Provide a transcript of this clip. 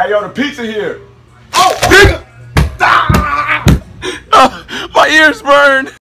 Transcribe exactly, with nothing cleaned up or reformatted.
Hey, yo, the pizza here. Oh, nigga! My ears burn.